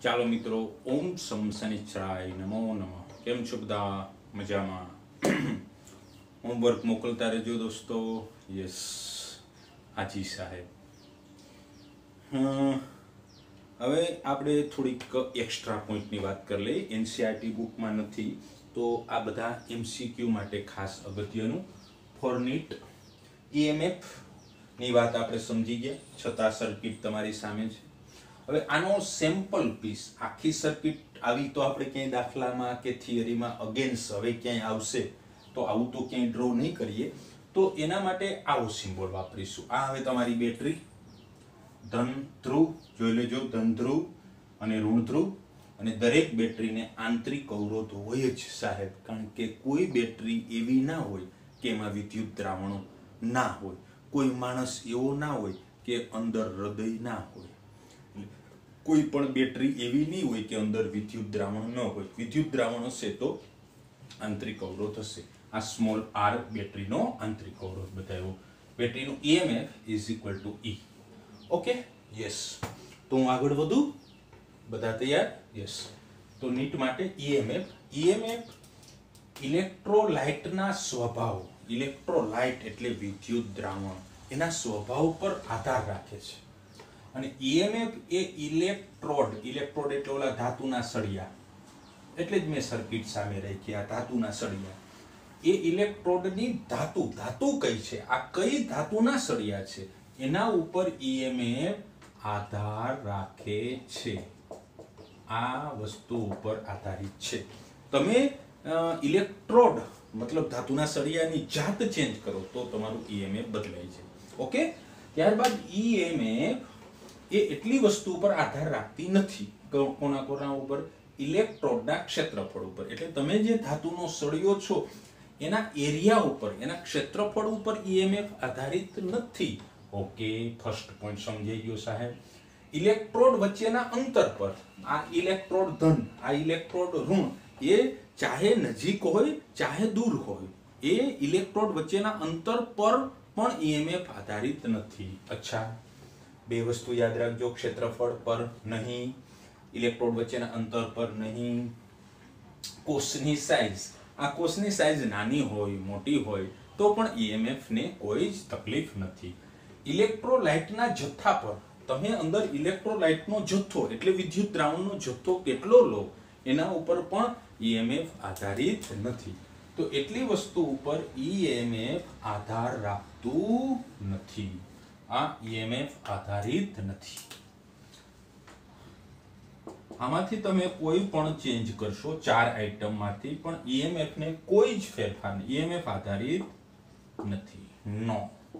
ચાલો મિત્રો, ઓમ સમ શનિશ્ચરાય નમો નમઃ. કેમ છો બધા? મજામાં? હોમવર્ક મોકલતા રહેજો દોસ્તો. યસ, હાજી સાહેબ. હવે આપણે થોડીક એક્સ્ટ્રા પોઈન્ટની વાત કરી લઈએ. એનસીઆરટી બુકમાં નથી, તો આ બધા એમસીક્યુ માટે ખાસ અગત્યનું. ફોરનીટ ઈએમએફ ની વાત આપણે સમજી ગયા, છતાં સર્કિટ તમારી સામે છે. હવે આનો સેમ્પલ પીસ, આખી સર્કિટ આવી તો આપણે ક્યાંય દાખલામાં કે થિયરીમાં અગેન્સ્ટ હવે ક્યાંય આવશે તો આવું તો ક્યાંય ડ્રો નહીં કરીએ. તો એના માટે આવો સિમ્બોલ વાપરીશું. આ હવે તમારી બેટરી, ધન ધ્રુવ જોઈ લેજો, ધન ધ્રુવ અને ઋણ ધ્રુવ. અને દરેક બેટરીને આંતરિક અવરોધ હોય જ સાહેબ, કારણ કે કોઈ બેટરી એવી ના હોય કે એમાં વિદ્યુત દ્રાવણો ના હોય. કોઈ માણસ એવો ના હોય કે અંદર હૃદય ના હોય. કોઈ પણ બેટરી એવી નહીં હોય કે અંદર વિદ્યુત દ્રાવણ ન હોય. વિદ્યુત દ્રાવણ હશે તો આંતરિક અવરોધ હશે. આ સ્મોલ આર બેટરીનો આંતરિક અવરોધ બતાવ્યો. બેટરીનું EMF is equal to E. Okay, yes. તો હું આગળ વધું? બધા તૈયાર? યસ. તો નીટ માટે EMF ઇલેક્ટ્રોલાઇટના સ્વભાવ, ઇલેક્ટ્રોલાઇટ એટલે વિદ્યુત દ્રાવણ, એના સ્વભાવ પર આધાર રાખે છે. અને EMF એ ઇલેક્ટ્રોડ એટલે ઓલા ધાતુના સળિયા, એટલે જ મેં સર્કિટ સામે રાખી, આ ધાતુના સળિયા. એ ઇલેક્ટ્રોડની ધાતુ કઈ છે, આ કઈ ધાતુના સળિયા છે, એના ઉપર EMF આધાર રાખે છે. આ વસ્તુ ઉપર આધારિત છે. તમે ઇલેક્ટ્રોડ મતલબ ધાતુના સળિયાની જાત ચેન્જ કરો તો તમારું EMF બદલાય છે. ઓકે, ત્યારબાદ EMF એ એટલી વસ્તુ ઉપર આધાર રાખતી નથી. કોના ઉપર? ઇલેક્ટ્રોડના ક્ષેત્રફળ ઉપર. એટલે તમે જે ધાતુનો સળિયો છો એના એરિયા ઉપર, એના ક્ષેત્રફળ ઉપર EMF આધારિત નથી. ઓકે, ફર્સ્ટ પોઈન્ટ સમજાઈ ગયો સાહેબ. ઇલેક્ટ્રોડ વચ્ચેના અંતર પર, આ ઇલેક્ટ્રોડ ધન, આ ઇલેક્ટ્રોડ ઋણ, એ ચાહે નજીક હોય ચાહે દૂર હોય, એ ઇલેક્ટ્રોડ વચ્ચેના અંતર પર પણ EMF આધારિત નથી. અચ્છા, બે વસ્તુ યાદ રાખજો, ક્ષેત્રફળ પર નહીં, ઇલેક્ટ્રોડ વચ્ચેના અંતર પર નહીં. કોષની સાઇઝ, આ કોષની સાઇઝ નાની હોય મોટી હોય તો પણ EMF ને કોઈ જ તકલીફ નથી. ઇલેક્ટ્રોલાઇટના જથ્થા પર, તમે અંદર ઇલેક્ટ્રોલાઇટનો જથ્થો એટલે વિદ્યુત દ્રાવણનો જથ્થો કેટલો લો એના ઉપર પણ EMF આધારિત નથી. તો એટલી વસ્તુ ઉપર EMF આધાર રાખતું નથી. આ EMF આધારિત નથી. આમાંથી તમે કોઈ પણ ચેન્જ કરશો, 4 આઇટમ માંથી, પણ EMF ને કોઈ જ ફેરફાર નહીં. EMF આધારિત નથી. નો.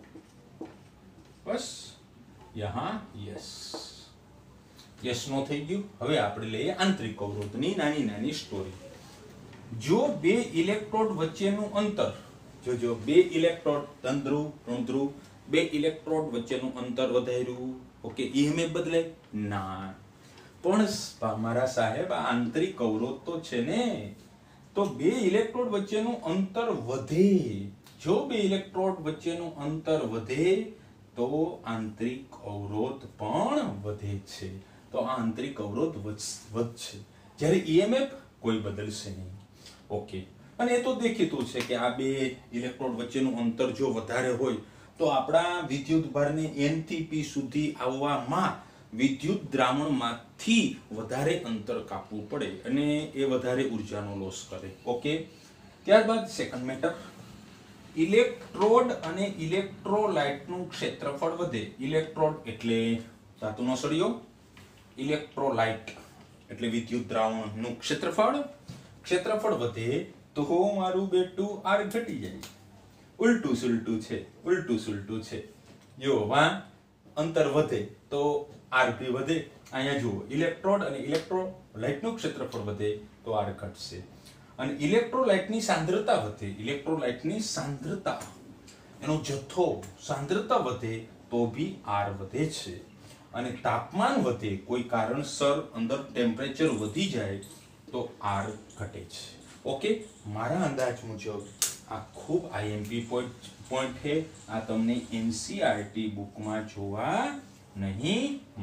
બસ યહાં યસ યસ નો થઈ ગયું. હવે આપણે લઈએ આંતરિક અવરોધની નાની નાની સ્ટોરી. જો બે ઇલેક્ટ્રોડ વચ્ચેનું અંતર, જો બે ઇલેક્ટ્રોડ, ધન ધ્રુવ ઋણ ધ્રુવ, બે ઇલેક્ટ્રોડ વચ્ચેનું અંતર વધાર્યું, ઓકે, EMF બદલાય ના. પણ મારા સાહેબ, આ આંતરિક અવરોધ તો છે ને, તો બે ઇલેક્ટ્રોડ વચ્ચેનું અંતર વધે. જો બે ઇલેક્ટ્રોડ વચ્ચેનું અંતર વધે તો આંતરિક અવરોધ પણ વધે છે. તો આ આંતરિક અવરોધ વધશે, જ્યારે EMF કોઈ બદલશે નહીં. ઓકે, અને એ તો દેખીતું છે કે આ બે ઇલેક્ટ્રોડ વચ્ચેનું અંતર જો વધારે હોય તો આપણા વિદ્યુત ભારને N થી P સુધી આવવામાં વિદ્યુત દ્રાવણમાંથી વધારે અંતર કાપવું પડે અને એ વધારે ઉર્જાનો લોસ કરે. ઓકે, ત્યારબાદ સેકન્ડ મેટર, ઇલેક્ટ્રોડ અને ઇલેક્ટ્રોલાઇટનું ક્ષેત્રફળ વધે. ઇલેક્ટ્રોડ એટલે ધાતુનો સળિયો, ઇલેક્ટ્રોલાઇટ એટલે વિદ્યુત દ્રાવણનું ક્ષેત્રફળ વધે તો મારું બેટું R ઘટી જાય. ઉલટું સુલટું છે. જો વાં અંતર વધે તો R ભી વધે. અહીંયા જુઓ, ઇલેક્ટ્રોડ અને ઇલેક્ટ્રોલાઇટનું ક્ષેત્રફળ વધે તો R ઘટશે. અને ઇલેક્ટ્રોલાઇટની સાંદ્રતા વધે, ઇલેક્ટ્રોલાઇટની સાંદ્રતા, એનો જથ્થો, સાંદ્રતા વધે તો ભી R વધે છે. અને તાપમાન વધે, કોઈ કારણસર અંદર ટેમ્પરેચર વધી જાય તો R ઘટે છે. ઓકે, મારા અંદાજ મુજબ આ ખૂબ IMP પોઈન્ટ છે. આ તમને NCERT બુકમાં જોવા નહીં મળે.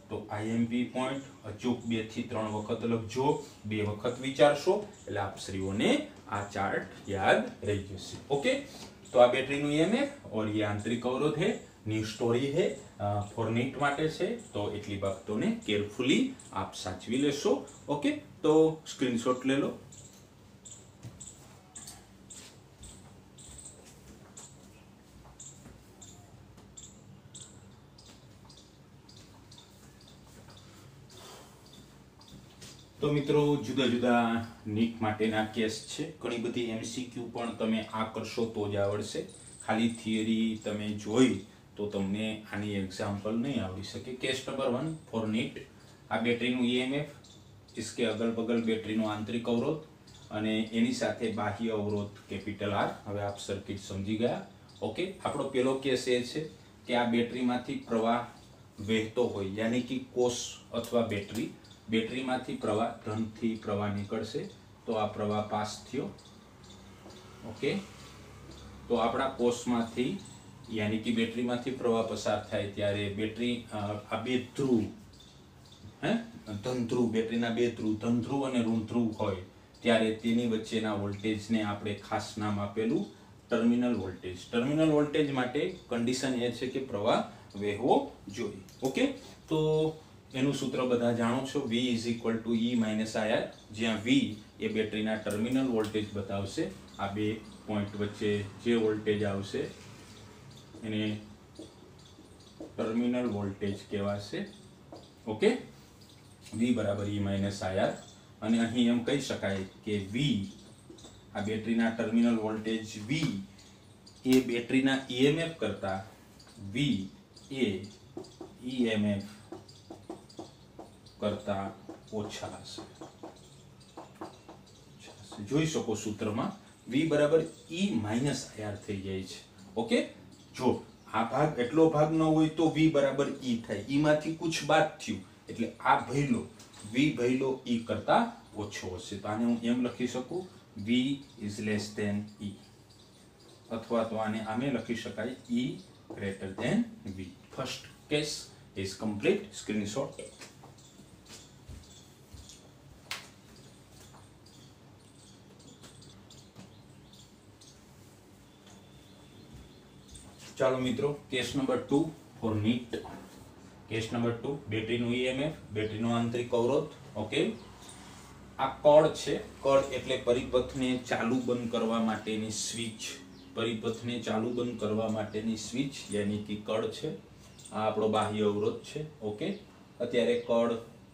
તો આઈએમપી પોઈન્ટ અચૂક 2 થી 3 વખત લખજો, 2 વખત વિચારશો એટલે આપ શ્રીઓને આ ચાર્ટ યાદ રહી જશે. ઓકે, तो आ बैटरी નું ईएमएफ और ये आंतरिक अवरोध है, न्यू स्टोरी है, फॉरनीट માટે છે, તો એટલી બાબતોને કેરફુલી આપ સાચવી લેશો. ઓકે, તો સ્ક્રીનશોટ લે લો. તો મિત્રો જુદા જુદા નીટ માટેના કેસ છે, ઘણી બધી એમસીક્યુ પણ તમે આ કરશો તો જ આવડશે. ખાલી થિયરી તમે જોઈ તો તમને આની એક્ઝામ્પલ નહીં આવડી શકે. કેસ નંબર 1 ફોર નીટ, આ બેટરીનું ईएमएफ, इसके अगल बगल બેટરીનો આંતરિક અવરોધ અને એની સાથે બાહ્ય અવરોધ કેપિટલ આર. હવે આપ સર્કિટ સમજી ગયા. ઓકે, આપણો પહેલો કેસ એ છે કે આ બેટરીમાંથી પ્રવાહ વહેતો હોય, યાની કે કોષ અથવા બેટરીમાંથી પ્રવાહ, ધનથી પ્રવાહ નીકળશે, તો આ પ્રવાહ પાસ થયો. ઓકે, તો આપણા કોષમાંથી યાની કે બેટરીમાંથી પ્રવાહ પસાર થાય ત્યારે બેટરી આ બે ધ્રુવ, ધન ધ્રુવ, બેટરીના બે ધ્રુવ, ધન ધ્રુવ અને ઋણ ધ્રુવ હોય ત્યારે તેની વચ્ચેના વોલ્ટેજને આપણે ખાસ નામ આપેલું ટર્મિનલ વોલ્ટેજ. ટર્મિનલ વોલ્ટેજ માટે કન્ડિશન એ છે કે પ્રવાહ વહેવો જોઈએ. ઓકે, તો એનું સૂત્ર બધા જાણો છો, V = E - IR, જ્યાં V એ બેટરીના ટર્મિનલ વોલ્ટેજ બતાવશે. આ બે પોઈન્ટ વચ્ચે જે વોલ્ટેજ આવશે એને ટર્મિનલ વોલ્ટેજ કહેવાશે. ઓકે, V = E - IR, અને અહીં એમ કહી શકાય કે V, આ બેટરીના ટર્મિનલ વોલ્ટેજ V એ બેટરીના EMF કરતા V એ EMF કરતા ઓછા હશે. જોઈ શકો સૂત્રમાં V = E - IR થઈ જાય છે. ઓકે, જો આ ભાગ એટલો ભાગ ન હોય તો V = E થાય, E માંથી કુછ બાદ થયું એટલે આ ભઈલો V ભઈલો E કરતા ઓછો હશે. તો આને હું એમ લખી શકું, V > E, અથવા તો આને આમે લખી શકાય E > V. First case is complete. Screenshot. ચાલો મિત્રો, case number 2 for NEET. Case number 2, બેટરીનું ईएमएफ, બેટરીનો આંતરિક અવરોધ. ઓકે, આ કળ છે. કળ એટલે પરિપથને ચાલુ બંધ કરવા માટેની સ્વિચ, પરિપથને ચાલુ બંધ કરવા માટેની સ્વિચ યાની કે કળ છે. આ આપણો બાહ્ય અવરોધ છે. ઓકે, અત્યારે કળ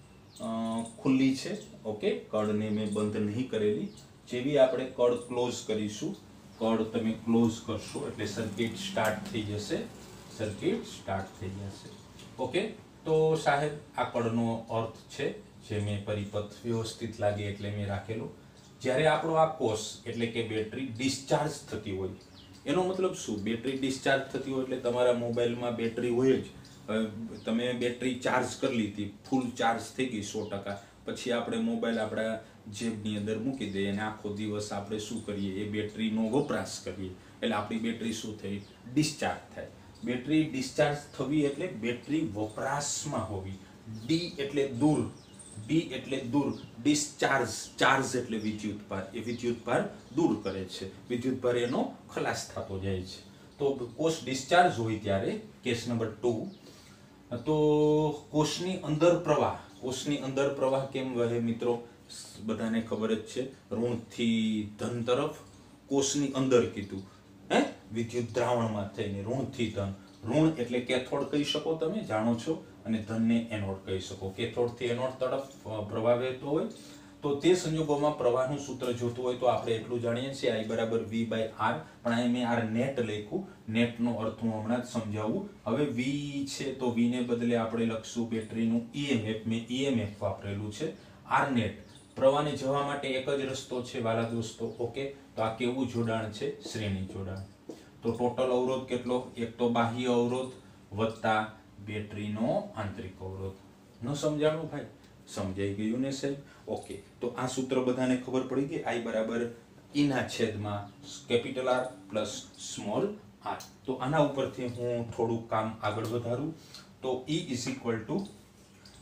ખુલ્લી છે. ઓકે, કળને મેં બંધ નહીં કરેલી. જેવી આપણે કળ ક્લોઝ કરીશું, કળ તમે ક્લોઝ કરશો એટલે સર્કિટ સ્ટાર્ટ થઈ જશે. સર્કિટ સ્ટાર્ટ થઈ જશે. ઓકે, તો સાહેબ આ કળનો અર્થ છે જે મેં પરિપથ વ્યવસ્થિત લાગે એટલે મેં રાખેલો. જ્યારે આપણો આ કોષ એટલે કે બેટરી ડિસ્ચાર્જ થતી હોય, એનો મતલબ શું? બેટરી ડિસ્ચાર્જ થતી હોય એટલે તમારા મોબાઈલમાં બેટરી હોય જ. તમે બેટરી ચાર્જ કરી લીધી, ફૂલ ચાર્જ થઈ ગઈ 100%, પછી આપણે મોબાઈલ આપણા જેબની અંદર મૂકી દઈએ અને આખો દિવસ આપણે શું કરીએ, એ બેટરીનો વપરાશ કરીએ એટલે આપણી બેટરી શું થઈ? ડિસ્ચાર્જ થાય. બેટરી ડિસ્ચાર્જ થવી એટલે બેટરી વપરાશમાં હોવી. ડી એટલે દૂર, ડી એટલે દૂર, ડિસ્ચાર્જ, ચાર્જ એટલે વિદ્યુતભાર, એ વિદ્યુતભાર દૂર કરે છે, વિદ્યુતભાર એનો ખલાસ થતો જાય છે. તો કોષ ડિસ્ચાર્જ હોય ત્યારે કેસ નંબર 2, તો કોષની અંદર પ્રવાહ, કોષની અંદર પ્રવાહ કેમ વહે મિત્રો? બધાને ખબર જ છે, ઋણથી ધન તરફ કોષની અંદર કીધું, વિદ્યુત દ્રાવણમાં થઈને ઋણથી ધન. ઋણ એટલે કેથોડ કહી શકો, તમે જાણો છો, અને ધનને એનોડ કહી શકો. કેથોડથી એનોડ તરફ પ્રવાહ વહેતો હોય તો તે સંજોગોમાં પ્રવાહનું સૂત્ર જોતું હોય તો આપણે એટલું જાણીએ છીએ, I = V/R, પણ અહીં મેં R નેટ લખ્યું. નેટનો અર્થ હું હમણાં જ સમજાવું. હવે V છે તો V ને બદલે આપણે લખશું બેટરીનું EMF, મેં EMF વાપરેલું છે. R નેટ, પ્રવાહને જવા માટે એક જ રસ્તો છે વાલા દોસ્તો. ઓકે, તો આ કેવું જોડાણ છે? શ્રેણી જોડાણ. તો ટોટલ અવરોધ કેટલો? એક તો બાહ્ય અવરોધ વત્તા બેટરીનો આંતરિક અવરોધ. ન સમજાણું ભાઈ? સમજાઈ ગયું ને સાહેબ? ઓકે, તો આ સૂત્ર બધાને ખબર પડી ગઈ. I = E ના છેદમાં capital R plus small r. તો આના ઉપરથી હું થોડું કામ આગળ વધારું. તો E =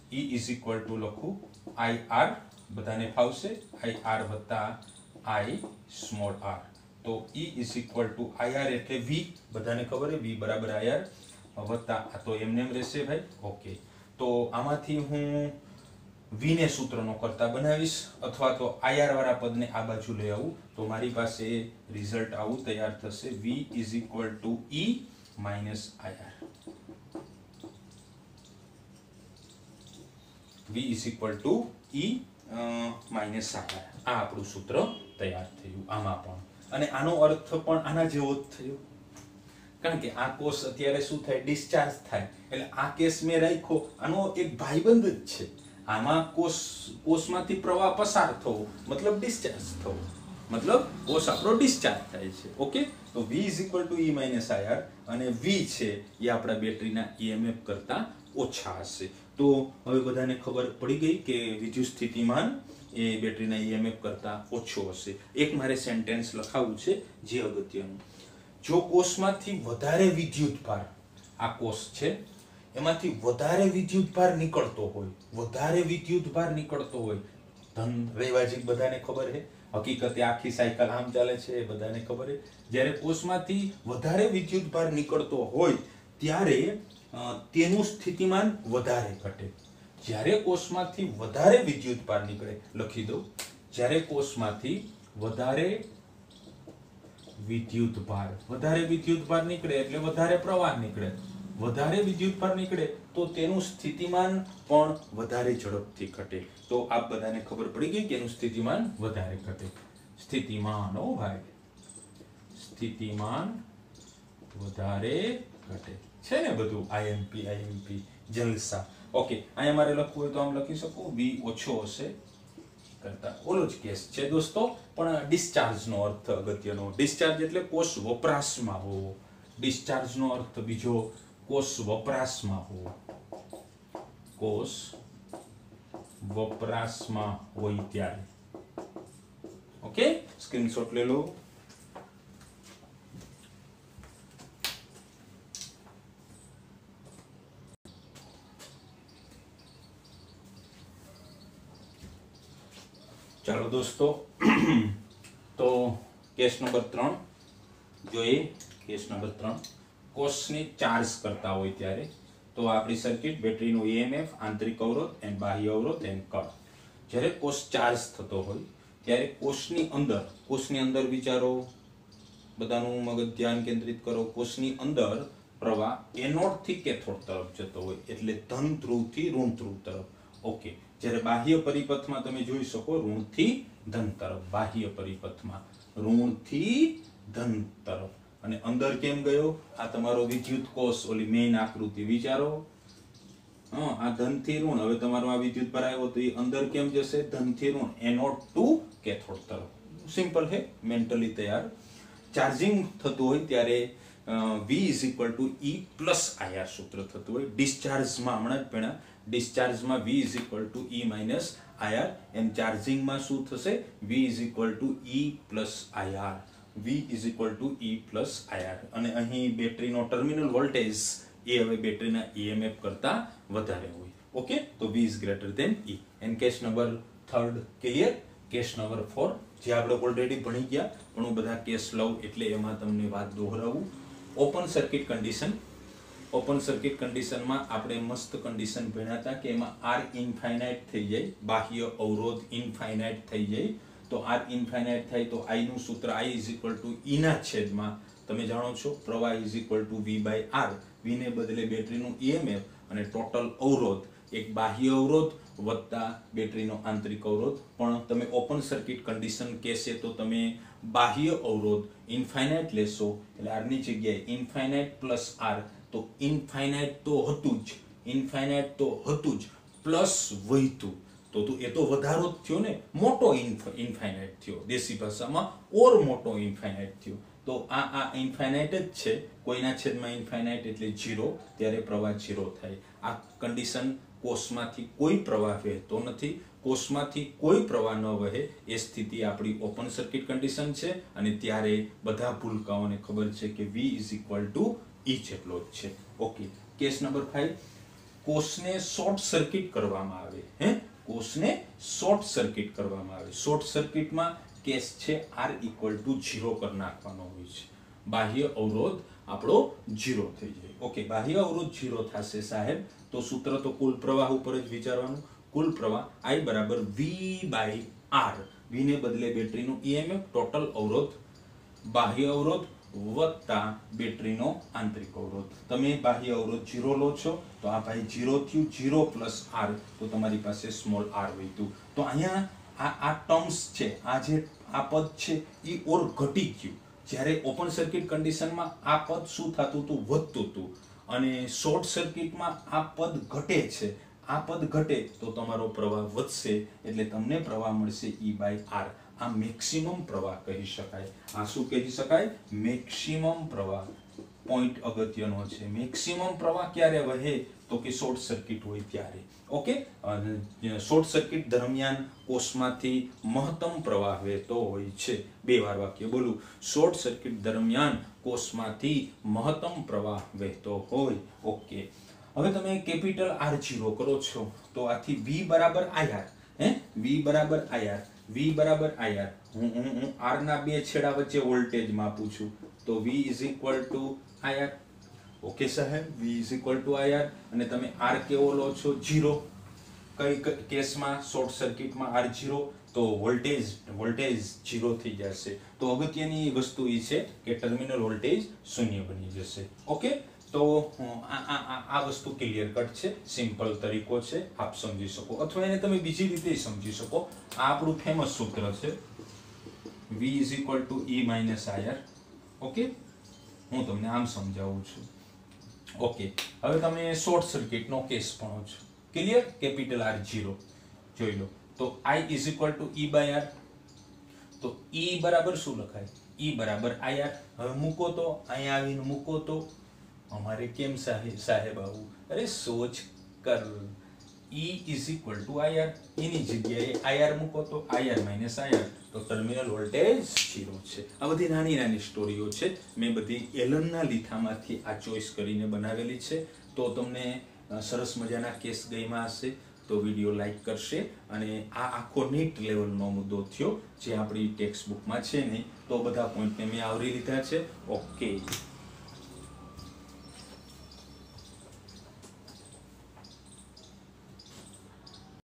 E is equal to લખું IR, બધાને ફાવશે, IR વત્તા I સ્મોલ r. તો E is equal to IR એટલે V, બધાને ખબર છે V બરાબર IR વત્તા આ તો એમને એમ રહેશે ભાઈ. ઓકે, તો આમાંથી હું V ને સૂત્રનો કરતા બનાવીશ અથવા તો IR વાળા પદને આ બાજુ લઈ આવું તો મારી પાસે રિઝલ્ટ આવું તૈયાર થશે, V is equal to E minus IR. V is equal to E minus IR. આ આપણું સૂત્ર તૈયાર થયું આમાં પણ, અને આનો અર્થ પણ આના જેવો જ થયો, કારણ કે આ કોષ અત્યારે શું થાય, ડિસ્ચાર્જ થાય, એટલે આ કેસ મેં રાખ્યો, આનો એક ભાઈબંધ જ છે. આમાં કોષમાંથી પ્રવાહ પસાર થવો મતલબ ડિસ્ચાર્જ થવો, મતલબ કોષ આપણો ડિસ્ચાર્જ થાય છે. ઓકે, તો V is equal to E minus IR, અને V છે એ આપણા બેટરીના EMF કરતા ઓછા હશે. તો હવે બધાને ખબર પડી ગઈ કે વિદ્યુત સ્થિતિમાન એ બેટરીના EMF કરતા ઓછો હશે. એક મારે સેન્ટેન્સ લખાવવું છે જે અગત્યનું. જો કોષમાંથી વધારે વિદ્યુતભાર, આ કોષ છે એમાંથી વધારે વિદ્યુતભાર નીકળતો હોય, ધન રૈવાજિક બધાને ખબર છે, હકીકતે આખી સાયકલ આમ ચાલે છે એ બધાને ખબર છે. જ્યારે કોષમાંથી વધારે વિદ્યુતભાર નીકળતો હોય ત્યારે તેનું સ્થિતિમાન વધારે ઘટે. જ્યારે કોષમાંથી વધારે વિદ્યુતભાર નીકળે, લખી દઉં, જ્યારે કોષમાંથી વધારે વિદ્યુતભાર નીકળે એટલે વધારે પ્રવાહ નીકળે, વધારે વિદ્યુતભાર નીકળે તો તેનું સ્થિતિમાન પણ વધારે ઝડપથી ઘટે. તો આપ બધાને ખબર પડી ગઈ કે એનું સ્થિતિમાન વધારે ઘટે. સ્થિતિમાન ઓ ભાઈ, સ્થિતિમાન વધારે ઘટે છે ને બધું, IMP જલસા. ઓકે, અહીંયા મારે લખવું હોય તો આમ લખી શકું, V ઓછો હશે કરતા ઓલો જ કેસ છે દોસ્તો, પણ ડિસ્ચાર્જ નો અર્થ અગત્યનો. ડિસ્ચાર્જ એટલે કોષ વપરાશમાં હોવો, ડિસ્ચાર્જ નો અર્થ બીજો કોષ વપરાશમાં હોવો, કોષ વપરાશમાં હોય ત્યારે. ઓકે, સ્ક્રીનશોટ લઈ લો. ચાલો દોસ્તો, તો કેસ નંબર 3 જોઈએ. કેસ નંબર 3, કોષને ચાર્જ કરતા હોય ત્યારે. તો આપણી સર્કિટ, બેટરીનો EMF, આંતરિક અવરોધ એન્ડ બાહ્ય અવરોધ એન્ડ કરંટ. જ્યારે કોષ ચાર્જ થતો હોય ત્યારે કોષની અંદર વિચારો, બધાનું મગજ ધ્યાન કેન્દ્રિત કરો. કોષની અંદર પ્રવાહ એનોડ થી કેથોડ તરફ જતો હોય, એટલે ધન ધ્રુવથી ઋણ ધ્રુવ તરફ. ઓકે, જ્યારે બાહ્ય પરિપથમાં તમે જોઈ શકો ઋણથી ધન તરફ, બાહ્ય પરિપથમાં ઋણથી ધન તરફ. અને અંદર કેમ ગયો, આ તમારો વિદ્યુત કોષ, ઓલી મેઇન આકૃતિ વિચારો, આ ધન થી ઋણ. હવે તમારો આ વિદ્યુત ભાર આવ્યો તો એ અંદર કેમ જશે, ધન થી ઋણ, એનોડ ટુ કેથોડ તરફ. સિમ્પલ है, मेंटली तैयार. चार्जिंग થતું હોય ત્યારે V is equal to E plus IR સૂત્ર થતું હોય. ડિસ્ચાર્જમાં હમણાં જ ભણ્યા, ડિસ્ચાર્જમાં V is equal to E minus IR, and ચાર્જિંગમાં શું થશે, V is equal to E plus IR. V is equal to E plus IR. અને અહીં બેટરીનો ટર્મિનલ વોલ્ટેજ એ હવે બેટરીના EMF કરતા વધારે હોય. ઓકે, તો V is greater than E. And case number 3 clear. Case number 4 જે આપણે ઓલરેડી ભણી ગયા, પણ હું બધા કેસ લઉં એટલે એમાં તમને વાત દોહરાવું. Open circuit condition. Open circuit કન્ડિશનમાં આપણે મસ્ત કન્ડિશન ભણ્યા હતા કે એમાં R ઇન્ફાઇનાઇટ થઈ જાય, બાહ્ય અવરોધ ઇન્ફાઇનાઇટ થઈ જાય. તો R ઇન્ફાઇનાઇટ થાય તો I નું સૂત્ર I is equal to E ના છેદમાં તમે જાણો છો પ્રવાહ is equal to V by R. V ને બદલે બેટરીનું EMF અને ટોટલ અવરોધ, એક બાહ્ય અવરોધ વત્તા બેટરીનો આંતરિક અવરોધ. પણ તમે ઓપન સર્કિટ કન્ડિશન કહેશે તો તમે બાહ્ય અવરોધ ઇન્ફાઇનાઇટ લેશો, એટલે R ની જગ્યાએ ઇન્ફાઇનાઇટ પ્લસ R. તો ઇન્ફાઇનાઇટ તો હતું જ પ્લસ વહીતું, તો એ તો વધારો જ થયો ને, મોટો ઇન્ફાઇનાઇટ થયો, દેશી ભાષામાં ઓર મોટો ઇન્ફાઇનાઇટ થયો. તો આ ઇન્ફાઇનાઇટ જ છે, કોઈના છેદમાં ઇન્ફાઇનાઇટ એટલે 0, ત્યારે પ્રવાહ 0 થાય. આ કન્ડિશન કોષમાંથી કોઈ પ્રવાહ વહેતો નથી, કોષમાંથી કોઈ પ્રવાહ ન વહે એ સ્થિતિ આપણી ઓપન સર્કિટ કન્ડિશન છે. અને ત્યારે બધા ભૂલકાઓને ખબર છે કે V is equal to E જેટલો જ છે. ઓકે, કેસ નંબર 5, કોષને શોર્ટ સર્કિટ કરવામાં આવે, કોષને શોર્ટ સર્કિટ કરવામાં આવે. શોર્ટ સર્કિટમાં કેસ છે R = 0 કરી નાખવાનો હોય છે. બાહ્ય અવરોધ આપણો 0 થઈ જાય. ઓકે, બાહ્ય અવરોધ 0 થશે સાહેબ તો સૂત્ર તો કુલ પ્રવાહ ઉપર જ વિચારવાનું. કુલ પ્રવાહ I = V/R. V ને બદલે બેટરીનું EMF, ટોટલ અવરોધ, બાહ્ય અવરોધ વત્તા બેટરીનો આંતરિક અવરોધ. તમે બાહ્ય અવરોધ 0 લો છો તો આ ભાઈ 0 થયું, 0 + R તો તમારી પાસે સ્મોલ r વધ્યું. તો અહીંયા આ ટર્મ્સ છે, આ પદ છે એ ઓર ઘટી ગયું. જ્યારે ઓપન સર્કિટ કન્ડિશનમાં આ પદ શું થતું હતું, વધતું હતું, અને શોર્ટ સર્કિટમાં આ પદ ઘટે છે. આ પદ ઘટે તો તમારો પ્રવાહ વધશે એટલે તમને પ્રવાહ મળશે E/R. આ મેક્સિમમ પ્રવાહ કહી શકાય. આ શું કહી શકાય? મેક્સિમમ પ્રવાહ. પોઈન્ટ અગત્યનો છે. મેક્સિમમ પ્રવાહ ક્યારે વહે તો કે શોર્ટ સર્કિટ હોય ત્યારે. ઓકે, શોર્ટ સર્કિટ દરમિયાન કોષમાંથી મહત્તમ પ્રવાહ વહેતો હોય છે. 2 વાર વાક્ય બોલું. શોર્ટ સર્કિટ દરમિયાન કોષમાંથી મહત્તમ પ્રવાહ વહેતો હોય. ઓકે, હવે તમે કેપિટલ R0 કરો છો તો આથી V = IR. V = IR. V = IR. હું R ના બે છેડા વચ્ચે વોલ્ટેજ માપું છું તો V = IR. ઓકે સાહેબ, V = IR. અને તમે R કેવો લો છો? 0. કઈ કેસમાં? શોર્ટ સર્કિટમાં R0 તો વોલ્ટેજ 0 થઈ જશે. તો અગત્યની વસ્તુ એ છે કે ટર્મિનલ વોલ્ટેજ 0 બની જશે. ઓકે, તો આ વસ્તુ ક્લિયર કટ છે, સિમ્પલ તરીકો છે, આપ સમજી શકો, અથવા એને તમે બીજી રીતે સમજી શકો. આ આપણું ફેમસ સૂત્ર છે, V = E - IR. ઓકે, હું તમને આમ સમજાવું છું. ઓકે, હવે તમે શોર્ટ સર્કિટનો કેસ ભણો છો. ક્લિયર? કેપિટલ R0 જોઈ લો. તો I = E/R. તો E બરાબર શું લખાય? E = IR. હવે મૂકો તો, અહીંયા આવીને મૂકો તો અમારે કેમ સાહેબ આવું? અરે સોચ કર. E = IR. એની જગ્યાએ IR મૂકો તો IR - IR તો ટર્મિનલ વોલ્ટેજ 0 છે. આ બધી નાની નાની સ્ટોરીઓ છે. મેં બધી એલનના લીથામાંથી આ ચોઈસ કરીને બનાવેલી છે. તો તમને સરસ મજાના કેસ ગમ્યા હશે તો વિડીયો લાઈક કરશે. અને આ આખો નીટ લેવલનો મુદ્દો થયો જે આપણી ટેક્સ્ટ બુકમાં છે નહીં, તો બધા પોઈન્ટને મેં આવરી લીધા છે. ઓકે.